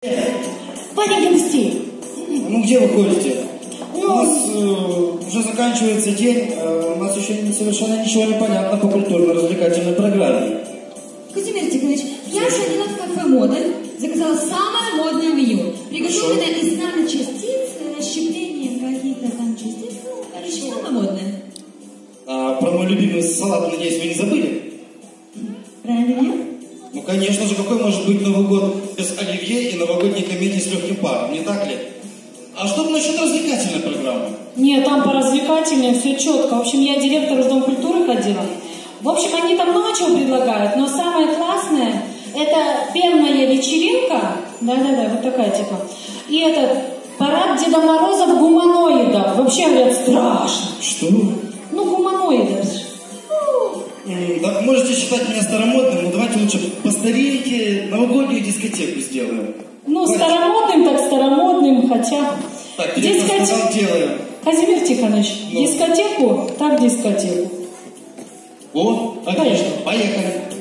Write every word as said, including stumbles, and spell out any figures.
Ваненька, быстрее. Ну где вы ходите? У нас э, уже заканчивается день, э, у нас еще совершенно ничего не понятно по культурно-развлекательной программе. Казимир Тихонович, я сходила в кафе «Модель», заказала самое модное меню. Приготовленное из наночастиц, расщепление каких-то там частиц, ну, короче, самое модное. А про мой любимый салат, надеюсь, вы не забыли? Про оливье? Ну, конечно же, какой может быть Новый год без оливье и новогодней комедии с легким паром, не так ли? А что насчет развлекательной программы? Нет, там по развлекательной все четко. В общем, я директор из Дома культуры ходила. В общем, они там много чего предлагают, но самое классное — это пенная вечеринка, да-да-да, вот такая типа, и этот парад Деда Мороза в гуманоидах. Вообще, говорят, страшно. Что? Ну, гуманоидов. Так, можете считать меня старомодным, но давайте лучше постарейте новогоднюю дискотеку сделаем. Ну, Давайте. Старомодным, так старомодным, хотя... Так, директор Дискотек... сказал, делаем. Казимир Тихонович, Ну. дискотеку, так дискотеку. О, отлично, поехали.